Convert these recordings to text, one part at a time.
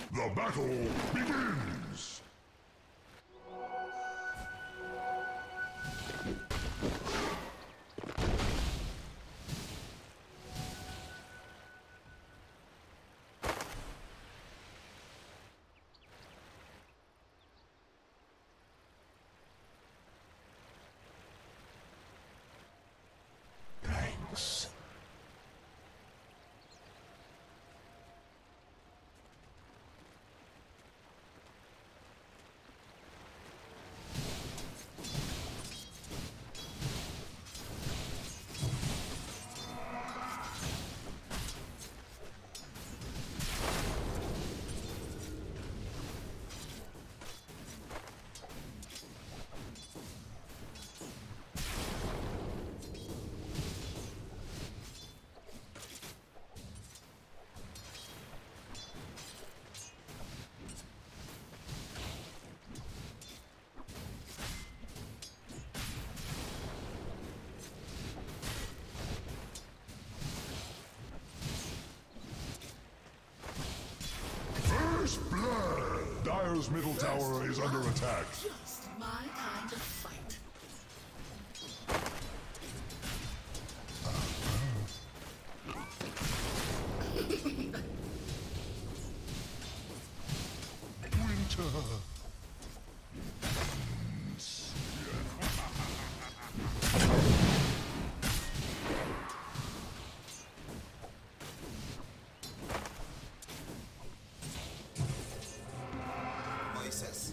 The battle begins! Thanks. First blood! Dire's middle tower is under attack. Just my kind of fight. Winter. Moises.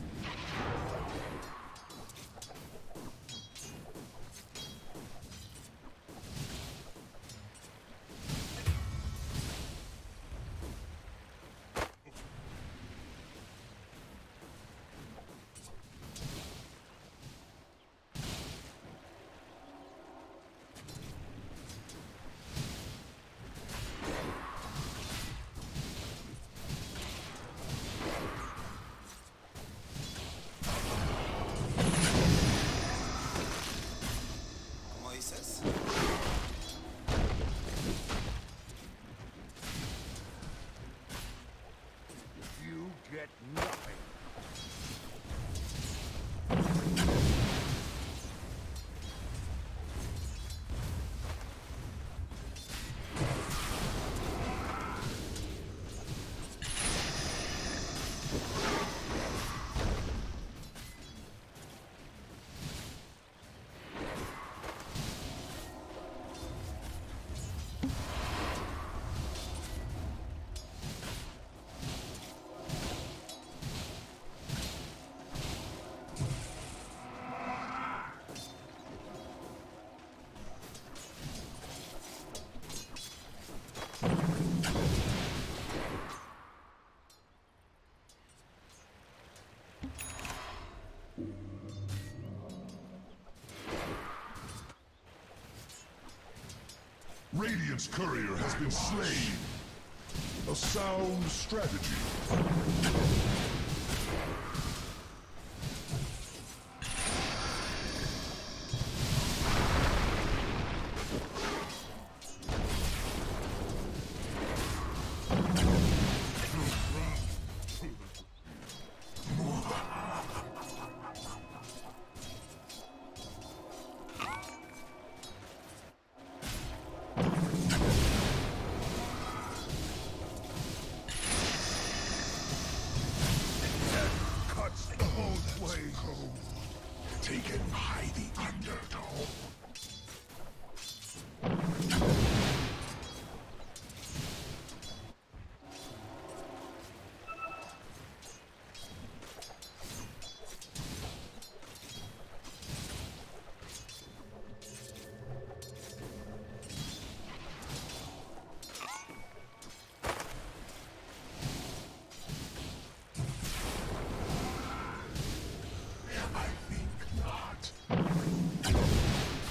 Moises. You get nothing. Radiant's courier has been slain. A sound strategy. Taken by the undertow. I think not.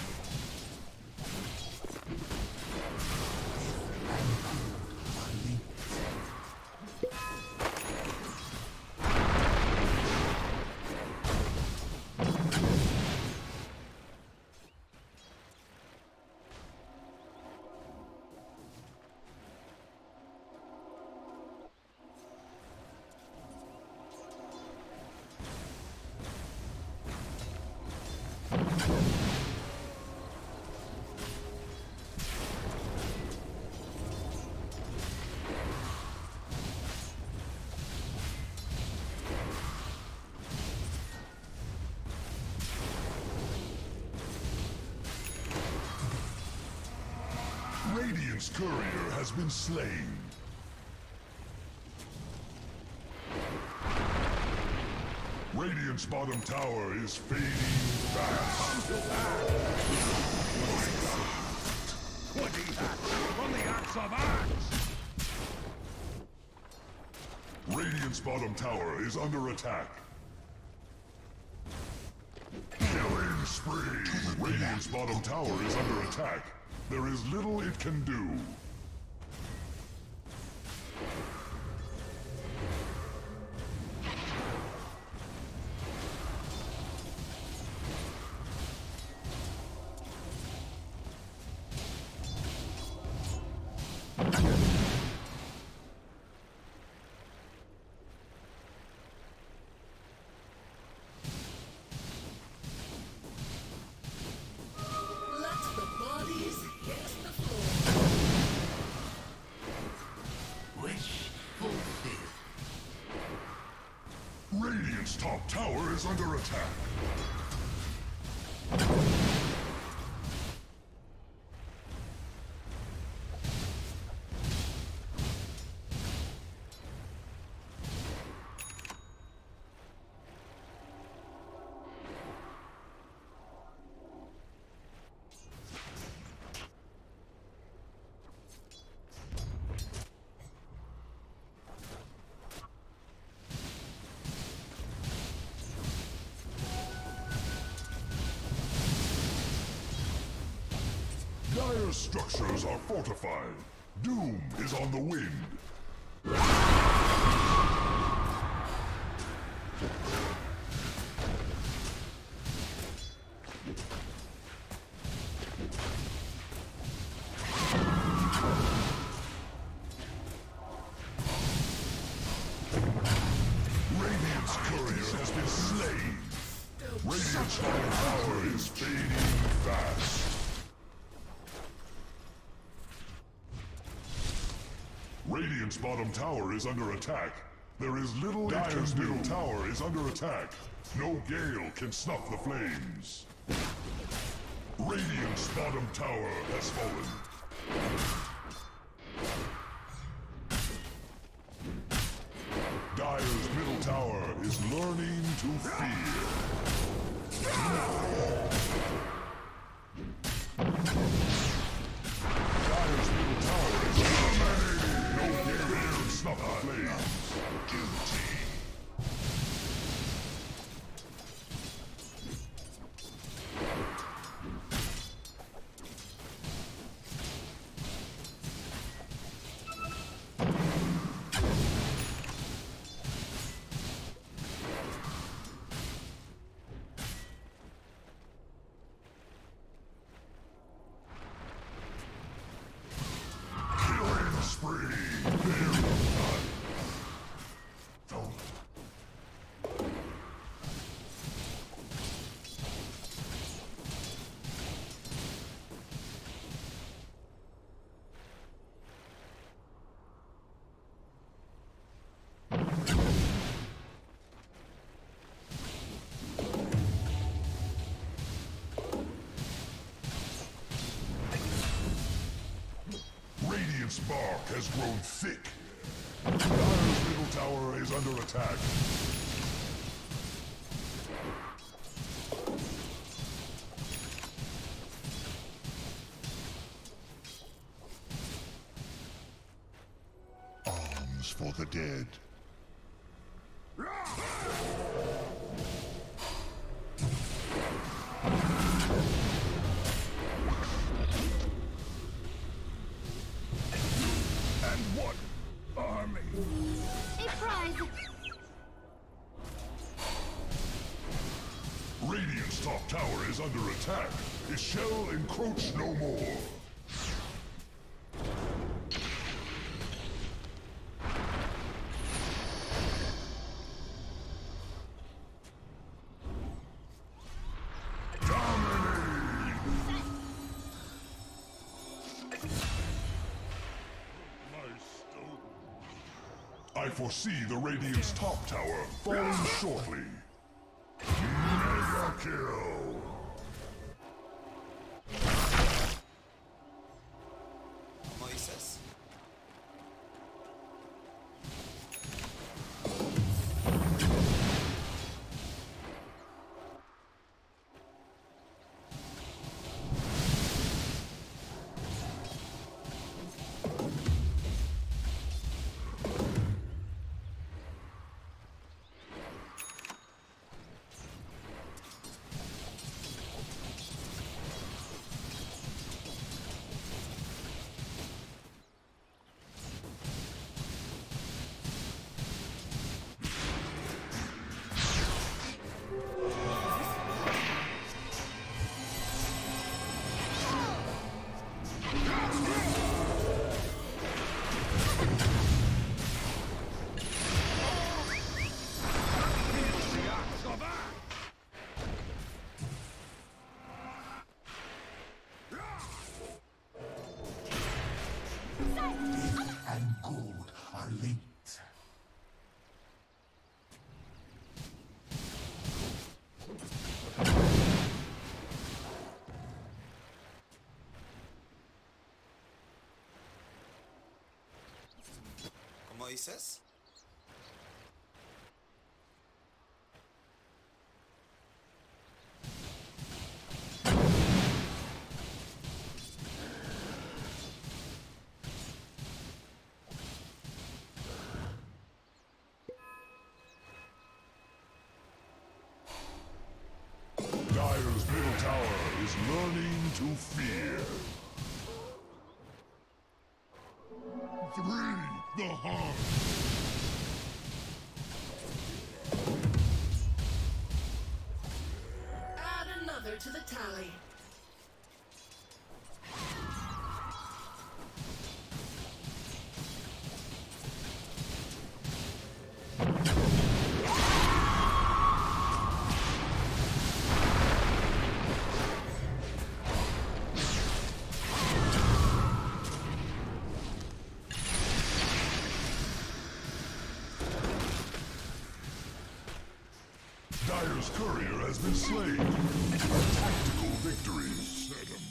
Radiant's courier has been slain. Radiant's bottom tower is fading fast. 20 hats from the axe of axe! Radiant's bottom tower is under attack. Killing spree! Radiant's bottom tower is under attack. There is little it can do. Radiant's top tower is under attack. Dire's structures are fortified. Doom is on the wind. Radiant's courier has been slain. Radiant's bottom tower is fading fast. Radiant's bottom tower is under attack. There is little Dire's middle tower is under attack. No gale can snuff the flames. Radiant's bottom tower has fallen. Dire's middle tower is learning to fear. Dire's middle tower is dominating. No gale can snuff the flames. Guilty. Radiant's bark has grown thick. Dire's middle tower is under attack. Arms for the dead. Radiant's top tower is under attack. It shall encroach no more. Down! I foresee the Radiant's top tower falling shortly. Mega kill! Moises. And gold are linked. ¿Cómo dices? Dire's middle tower is learning to fear. 3, the heart. Add another to the tally. Dire's courier has been slain. A tactical victory. Set him.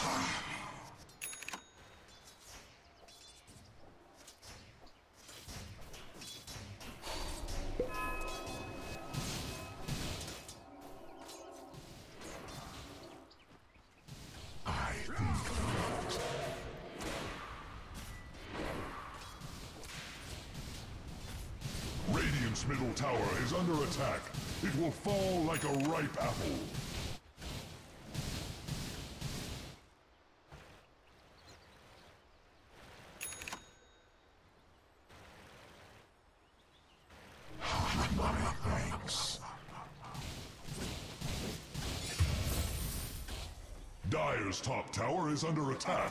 I think not. Radiant's middle tower is under attack. It will fall like a ripe apple. My thanks. Dire's top tower is under attack.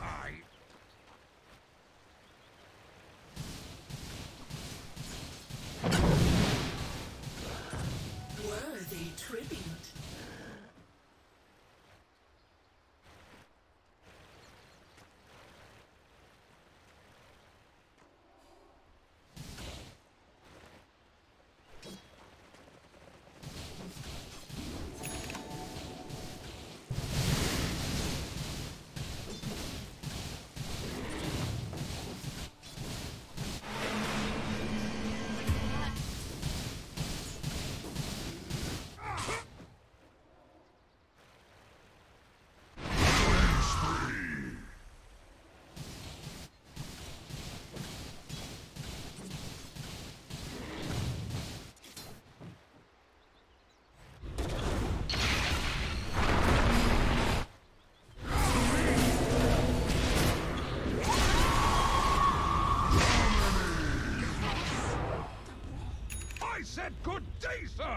Worthy tribute. said good day, sir!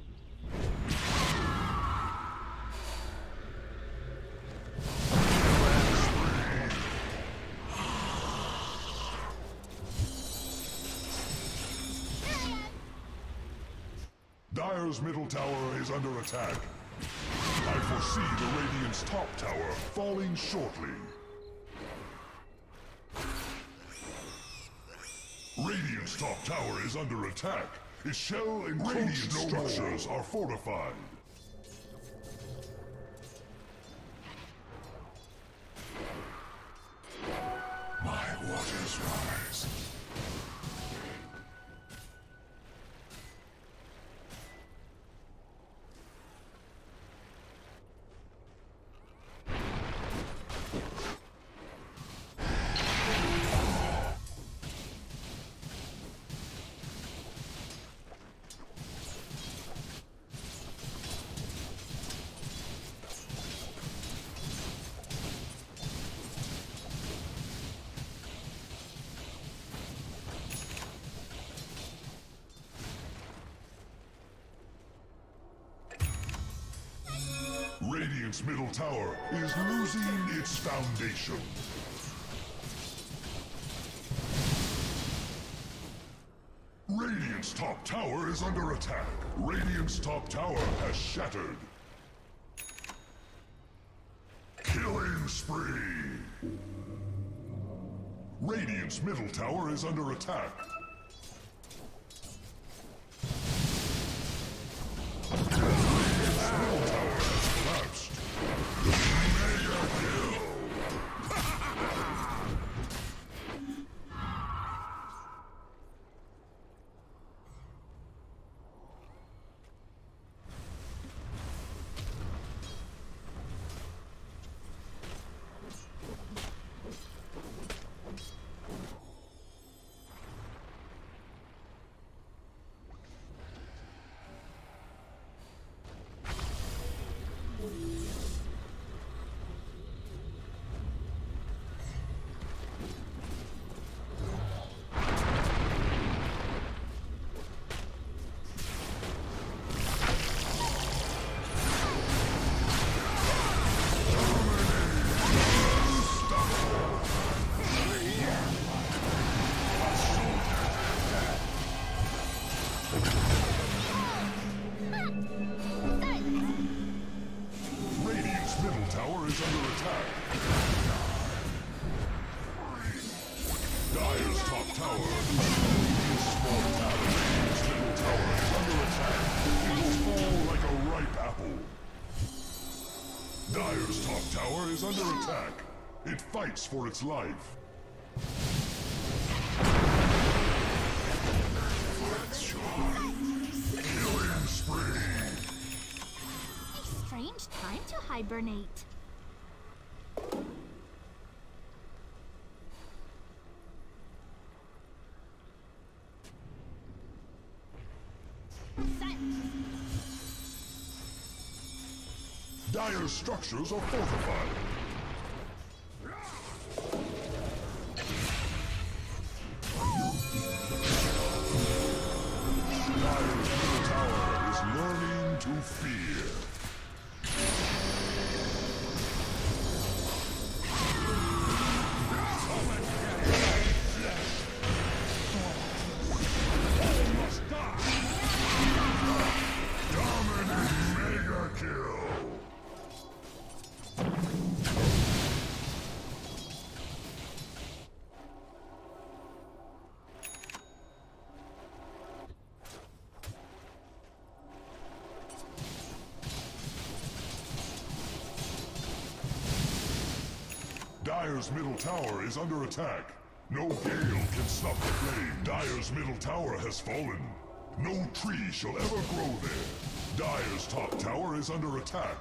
Dire's middle tower is under attack. I foresee the Radiant's top tower falling shortly. Radiant's top tower is under attack. Its shell and radiant structures are fortified. My waters rise. Radiant's middle tower is losing its foundation. Radiant's top tower is under attack. Radiant's top tower has shattered. Killing spree! Radiant's middle tower is under attack. Dire's top tower is under attack. It fights for its life. Killing spree. A strange time to hibernate. Dire's structures are fortified. Dire's middle tower is learning to fear. Dominating mega kill. Dire's middle tower is under attack. No gale can stop the flame. Dire's middle tower has fallen. No tree shall ever grow there. Dire's top tower is under attack.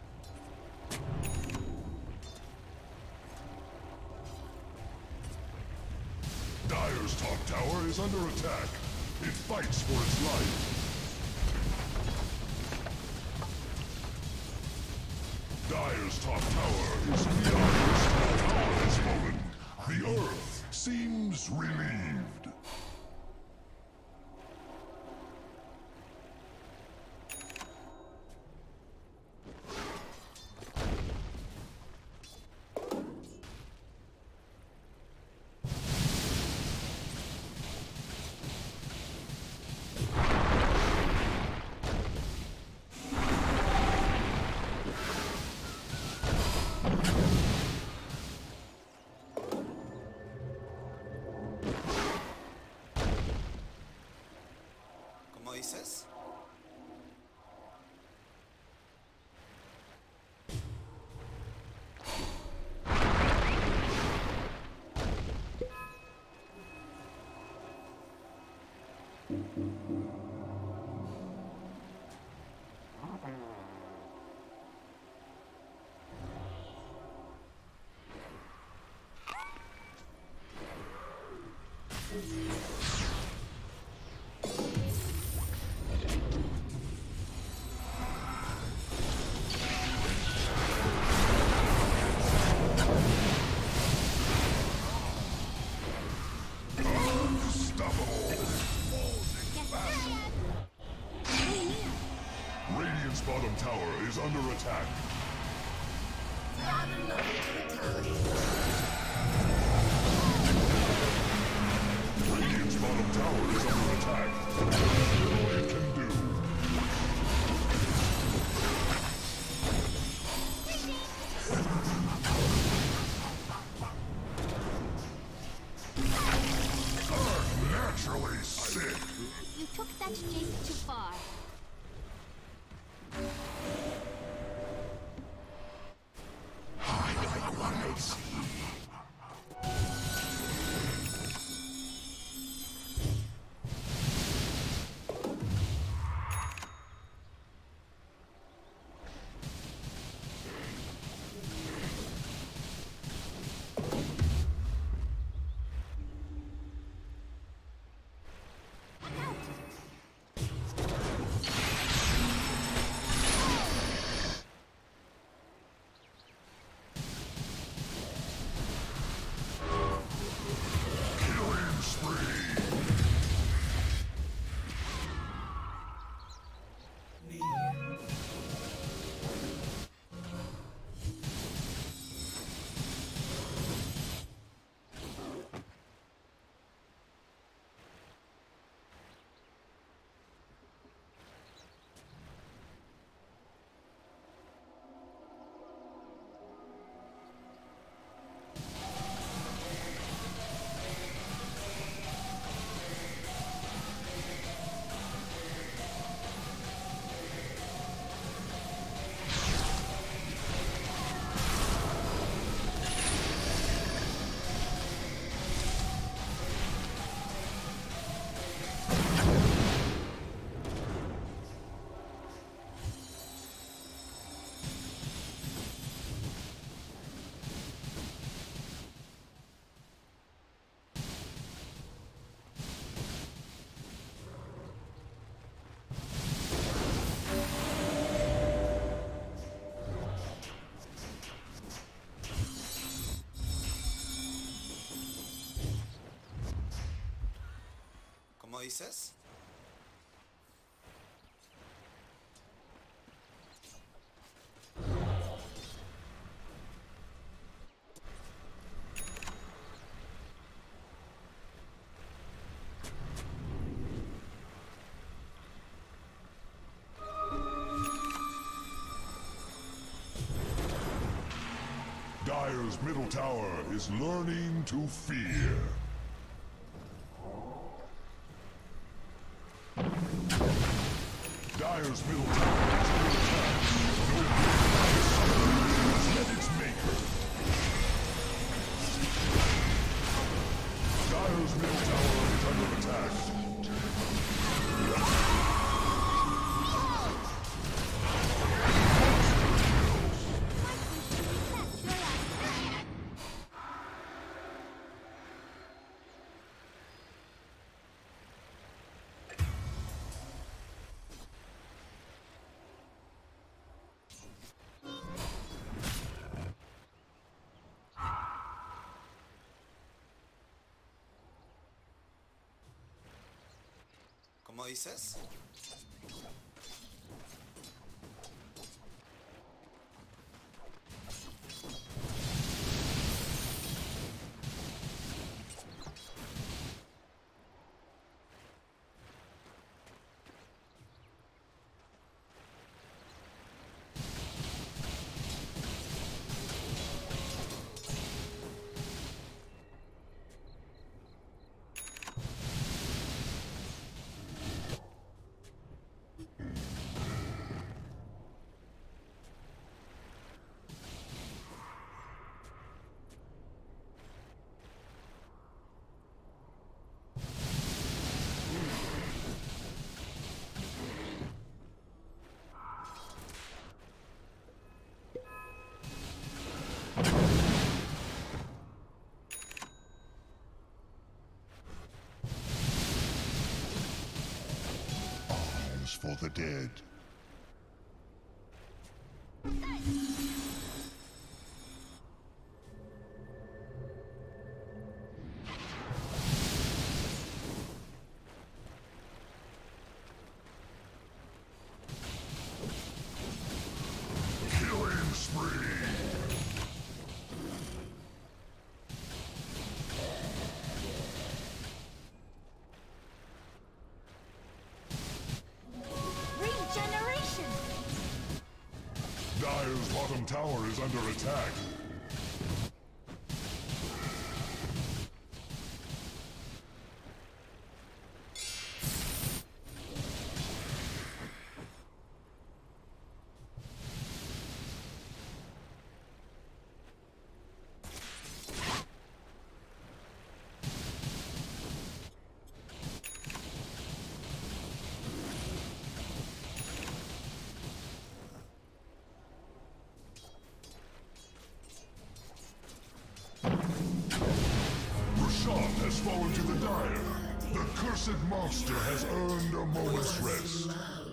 Dire's top tower is under attack. It fights for its life. Dire's top tower is Dire's top tower has fallen. The earth seems relieved. Radiant's bottom tower is under attack. Add another to the tally. Radiant's bottom tower is under attack. Little it can do. I'm naturally sick. You took that Jace too far. Killing spree. ¿Cómo dices? Dire's middle tower is learning to fear. Dire's middle tower is under attack. No has met its maker. Dire's middle tower is under attack. ¿Cómo dices? dead. Killing spree! Regeneration! Dire's bottom tower is under attack. Roshan has fallen to the Dire. The cursed monster has earned a moment's rest.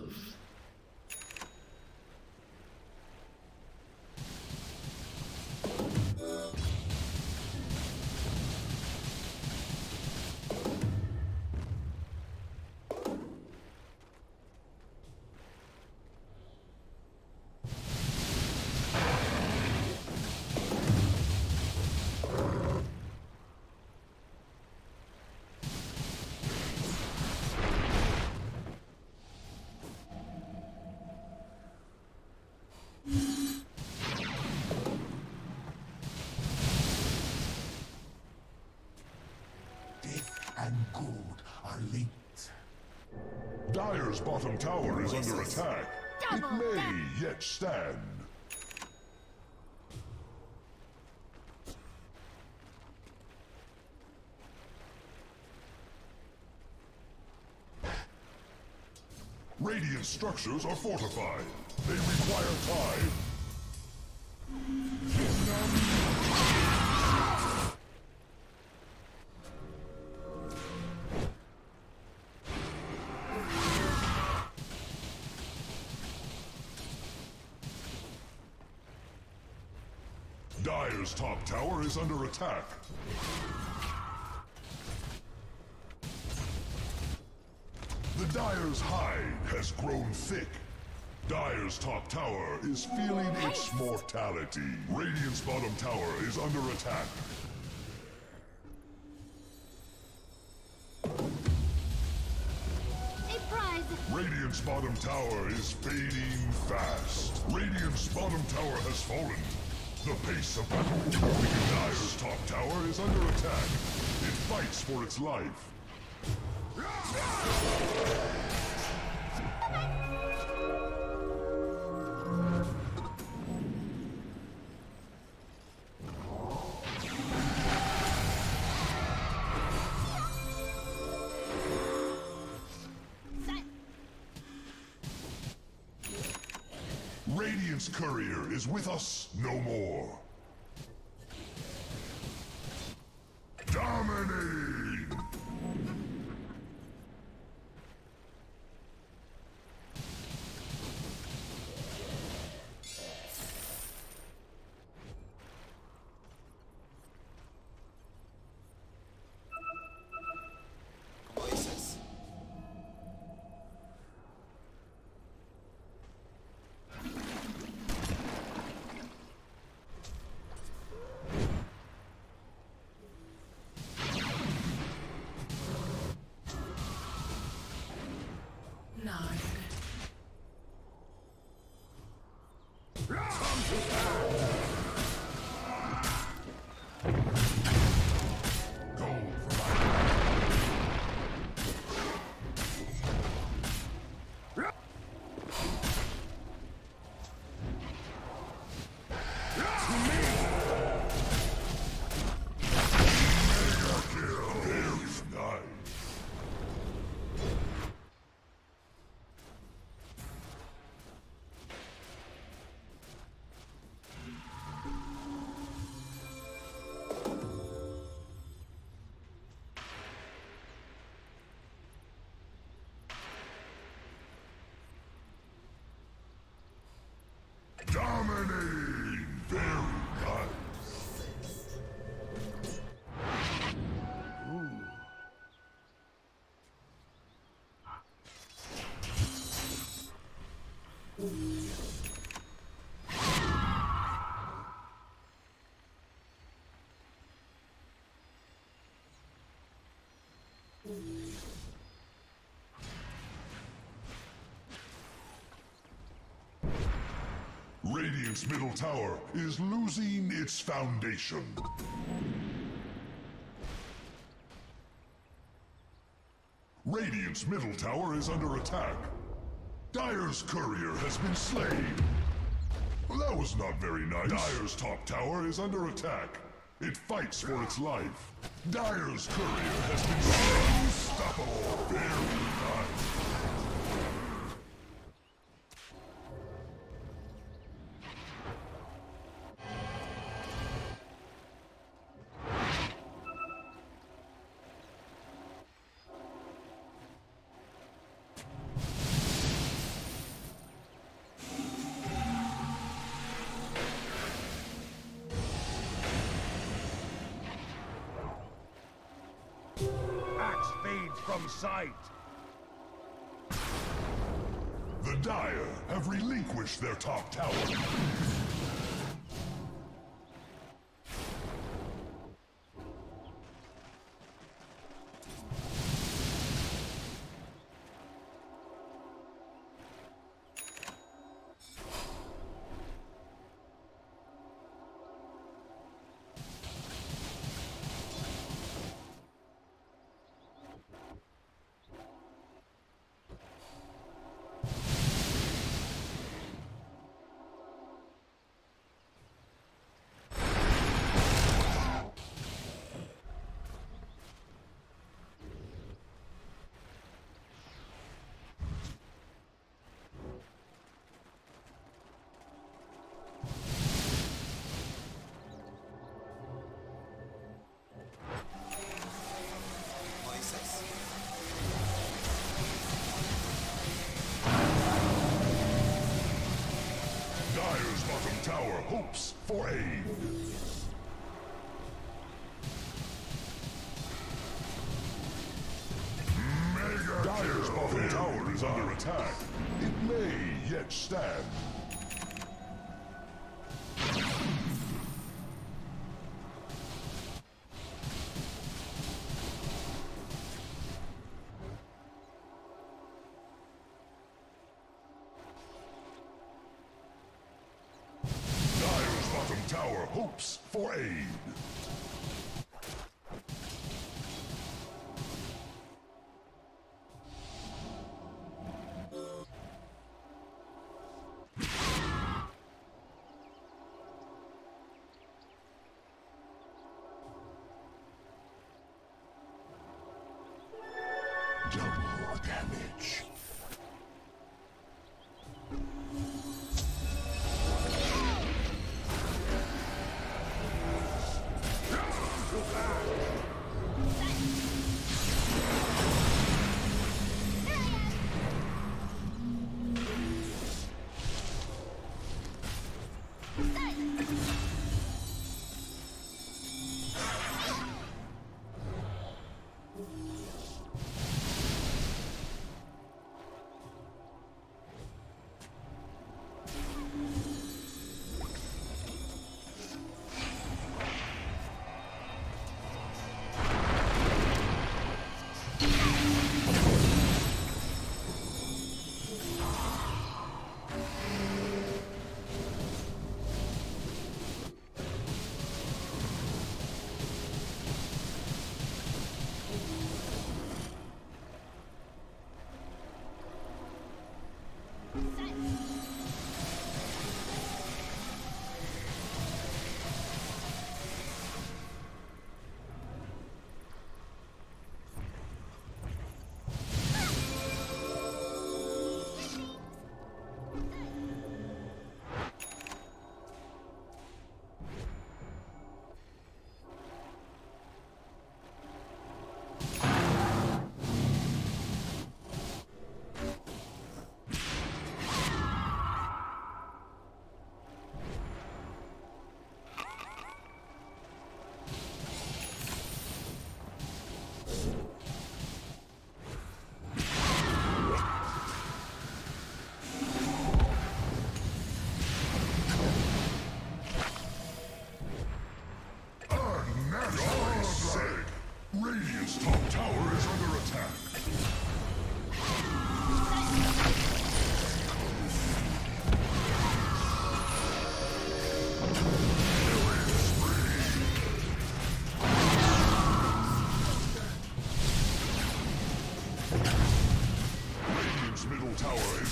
And good are linked. Dire's bottom tower is under attack. It Double may back. yet stand. Radiant structures are fortified. They require time. Dire's top tower is under attack. The Dire's hide has grown thick. Dire's top tower is feeling its mortality. Radiant's bottom tower is under attack. A prize! Radiant's bottom tower is fading fast. Radiant's bottom tower has fallen. The pace of battle. Dire's top tower is under attack. It fights for its life. Radiant's courier is with us no more. Dominate! ¿Cómo dices? Radiant's middle tower is losing its foundation. Radiant's middle tower is under attack. Dire's courier has been slain. Well, that was not very nice. Dire's top tower is under attack. It fights for its life. Dire's courier has been slain. Unstoppable. Very nice. Axe fades from sight. The Dire have relinquished their top tower. Dire's bottom tower hopes for aid. Mega Dire's bottom tower is under attack. It may yet stand. Dire's bottom tower hopes for aid. Double damage.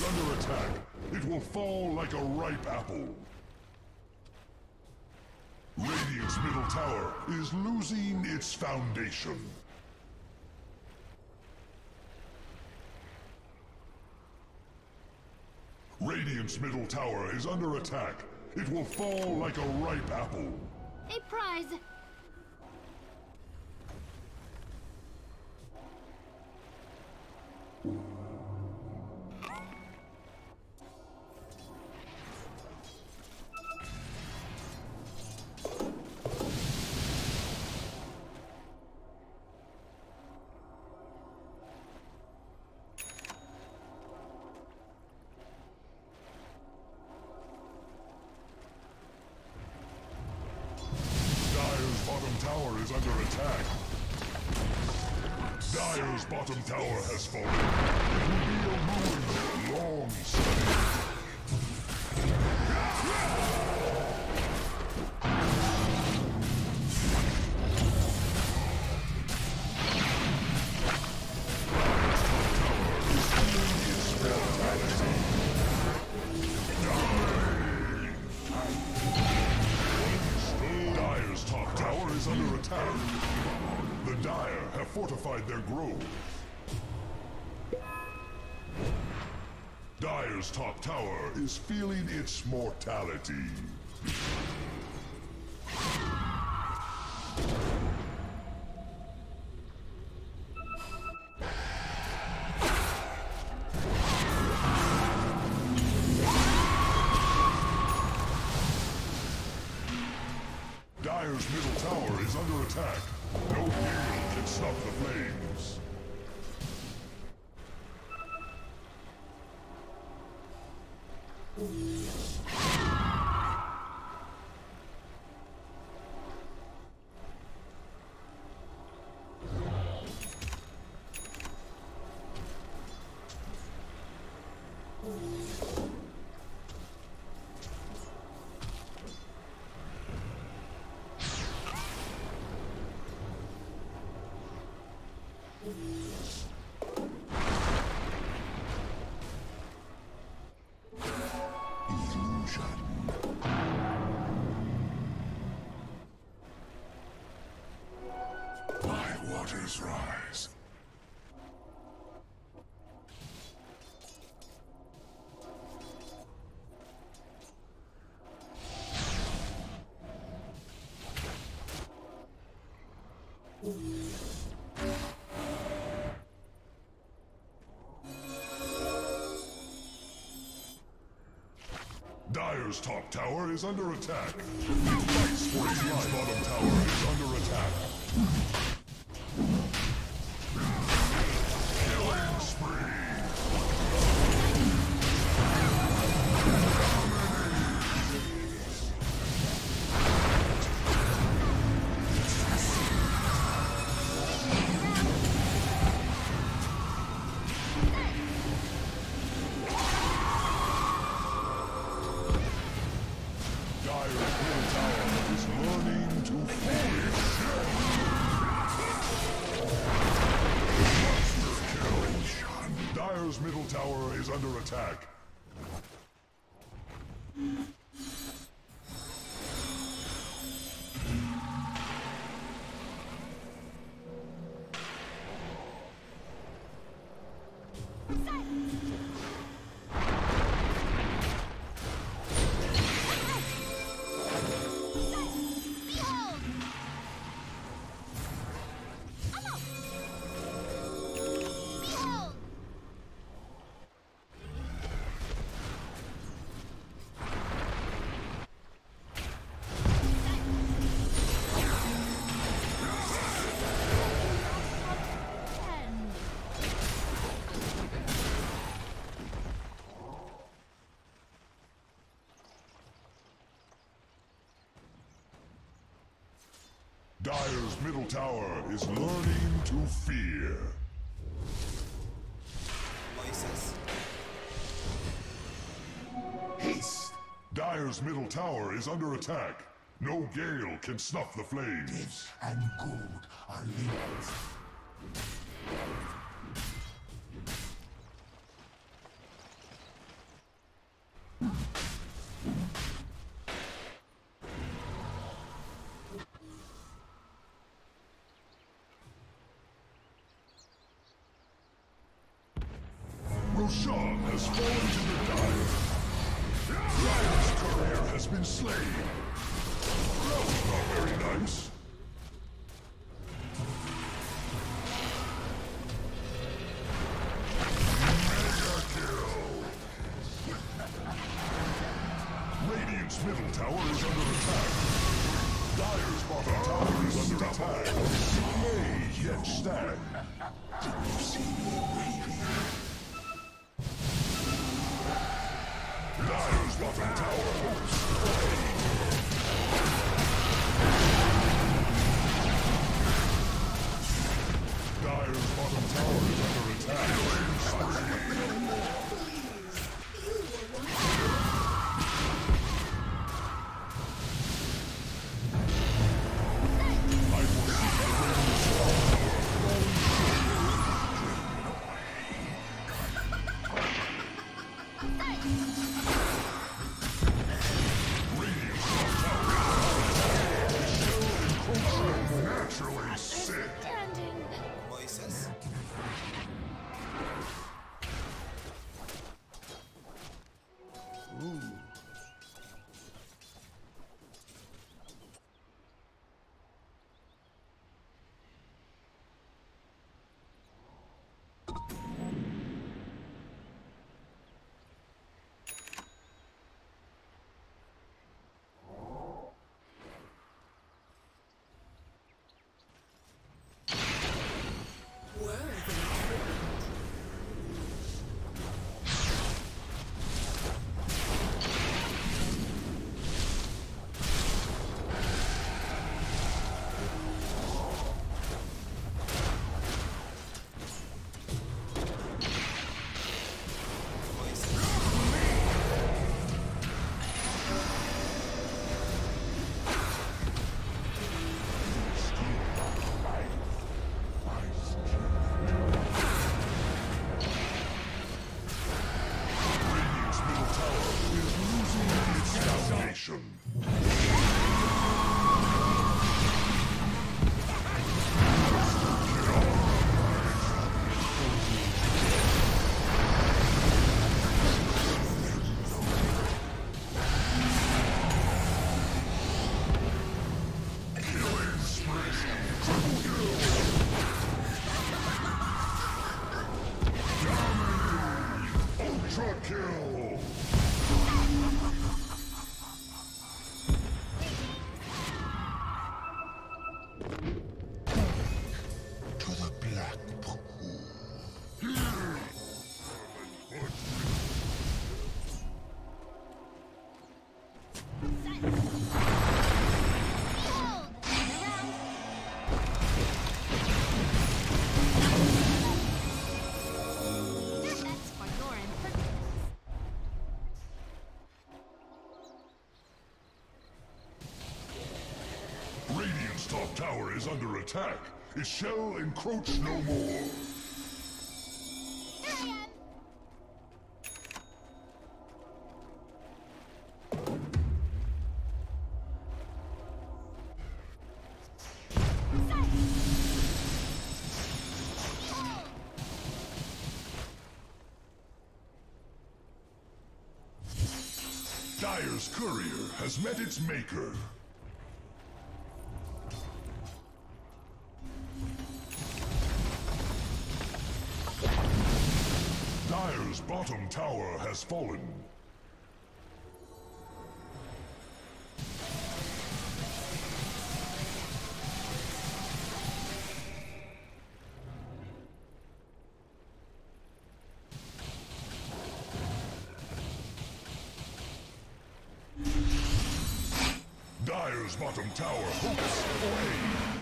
is under attack. It will fall like a ripe apple. Radiant's middle tower is losing its foundation. Radiant's middle tower is under attack. It will fall like a ripe apple. A prize. Bottom tower is under attack. Dire's bottom tower has fallen. It will be a ruin long study. Under attack. The Dire have fortified their grove. Dire's top tower is feeling its mortality. Dire's middle tower is under attack. No gale can stop the flames. Rise. Dire's top tower is under attack. Radiant's bottom tower is under attack. Killing spree! Dire's middle tower is learning to fear. Dire's middle tower is under attack. Dire's middle tower is learning to fear. Moises. Haste! Dire's middle tower is under attack. No gale can snuff the flames. Death and good are linked. Roshan has fallen to the dire. Dire's courier has been slain. That's not very nice. Mega kill. Radiant's middle tower is under attack. Dire's bottom tower is under attack. It may yet stand. Dire's bottom tower holds sway. Dire's bottom tower is under attack. I foresee the Radiant's top tower falling Radiant's top tower is encroaching naturally sick. Standing. ¿Cómo dices? Radiant's middle tower is losing its foundation. Killing spree. Triple kill. Dominating. Ultra kill. To the black pool. That's for your impertinence. Radiant's top tower is under attack. It shall encroach no more. Here I am. Dire's courier has met its maker. Dire's bottom tower has fallen. Dire's bottom tower hopes away.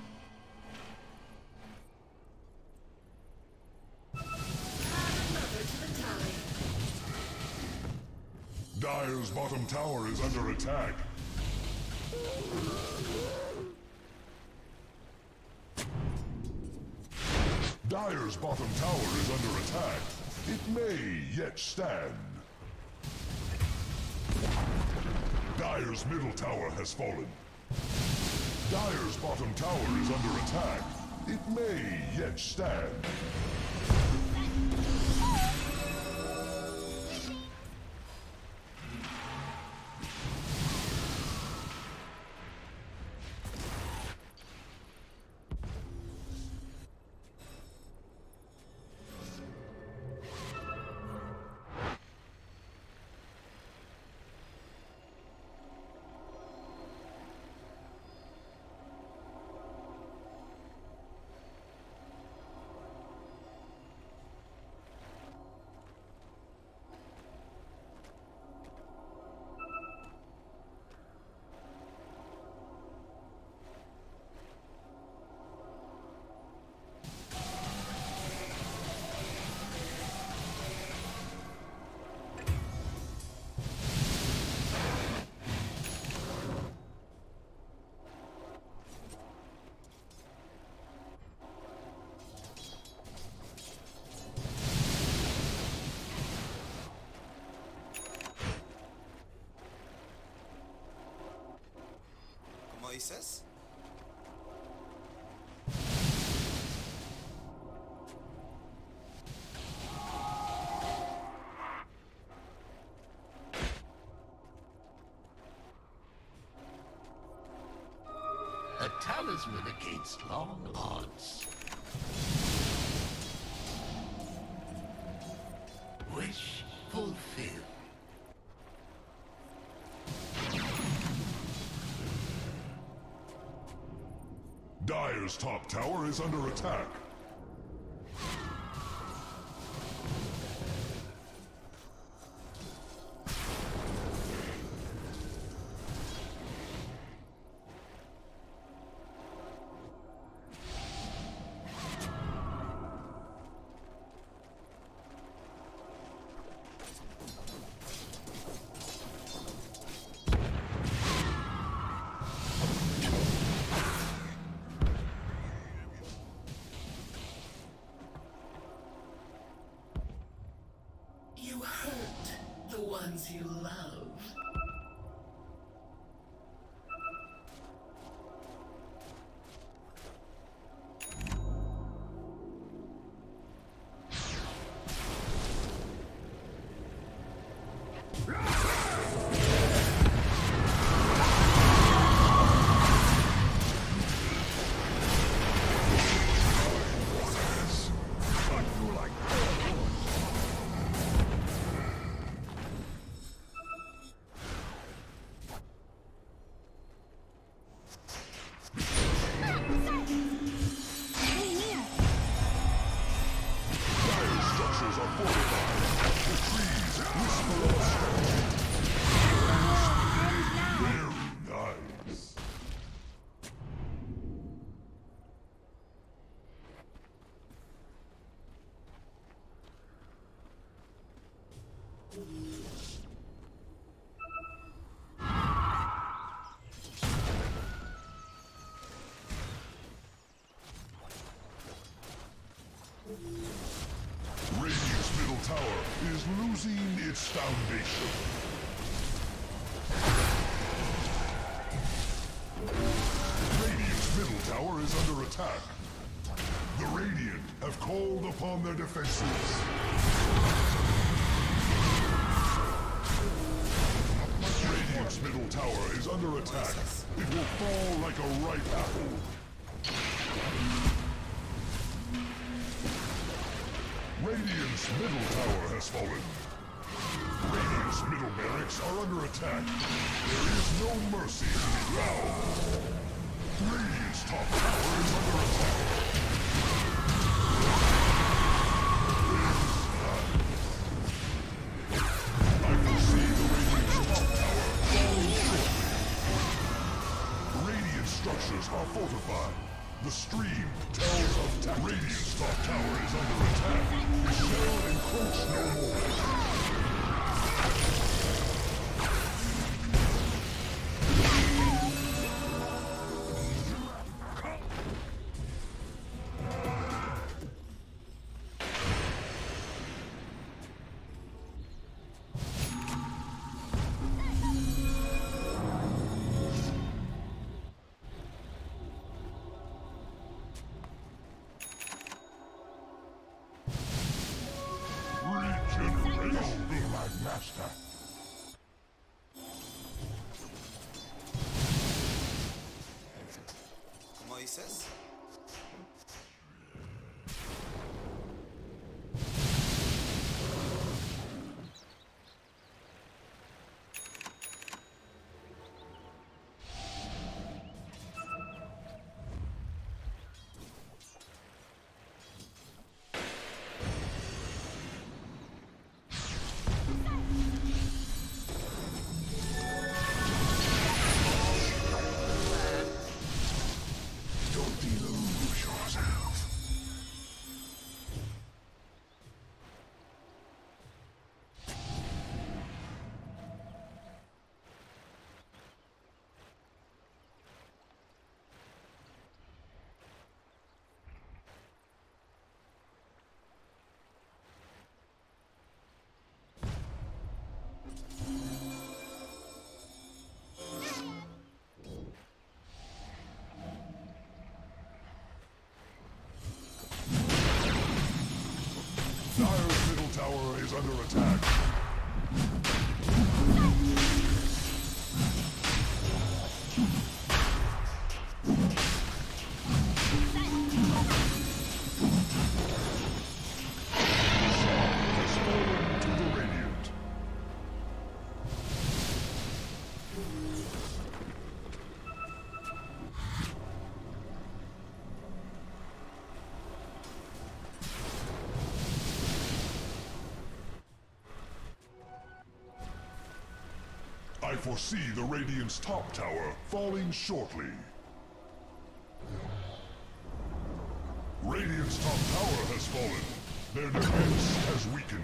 Dire's bottom tower is under attack. Dire's bottom tower is under attack. It may yet stand. Dire's middle tower has fallen. Dire's bottom tower is under attack. It may yet stand. Moises? A talisman against long odds. Wish fulfilled. Dire's top tower is under attack. You hurt the ones you love. Radiant's middle tower is losing its foundation. Radiant's middle tower is under attack. The Radiant have called upon their defenses. Radiant's middle tower is under attack. It will fall like a ripe apple. Radiant's middle tower has fallen. Radiant's middle barracks are under attack. There is no mercy to be found. Radiant's top tower is under attack. I can see the Radiant's top tower falling short. Radiant structures are fortified. The stream tells of attack. Radiant's top tower is under attack. It shall encroach no more. Moises? Don't be under attack. I foresee the Radiant's top tower falling shortly. Radiant's top tower has fallen. Their defense has weakened.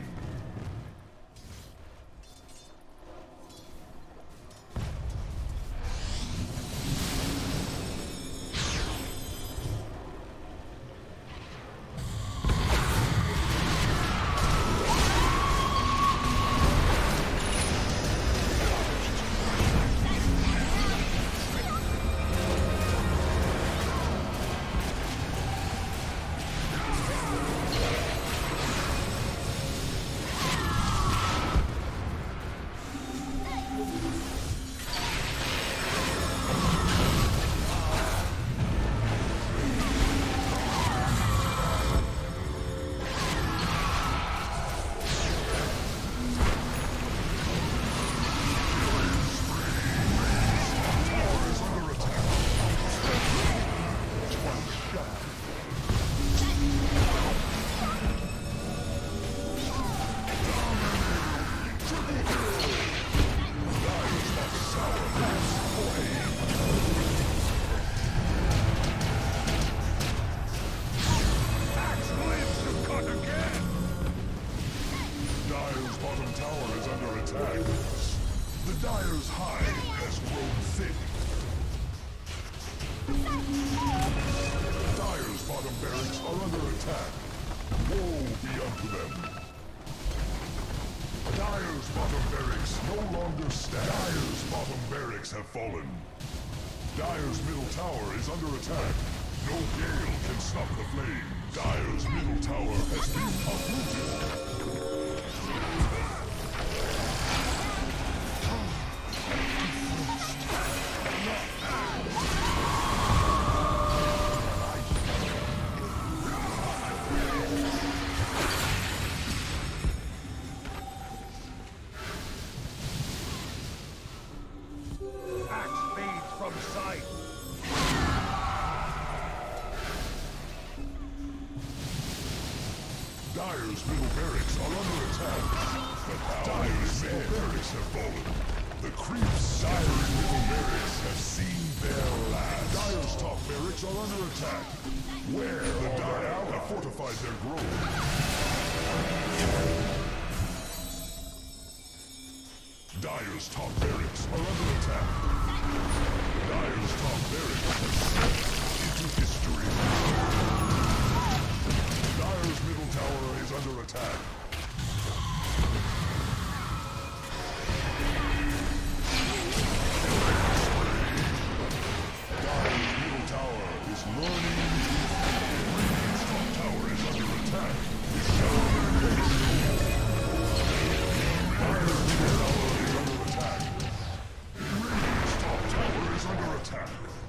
Have fallen. Dire's middle tower is under attack. No gale can stop the flame. Dire's middle tower has been uprooted. Dire's middle barracks are under attack. Dire's middle barracks have fallen. The creeps Dire's middle barracks have seen their last. Dire's top barracks are under attack. Where the Dire have fortified their grove. Dire's top barracks are under attack. Dire's top barracks have slipped into history. Dire's middle tower is under attack. Dire's middle tower is learning. Radiant's top tower is under attack. Dire's middle tower is under attack. Radiant's top tower is under attack.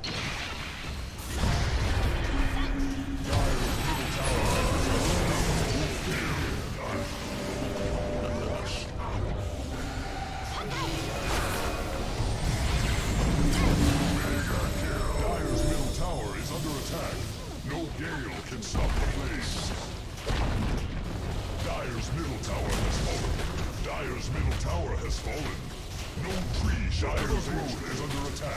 Gale can stop the flames. Dire's middle tower has fallen. Dire's middle tower has fallen. No tree shall ever grow is under attack.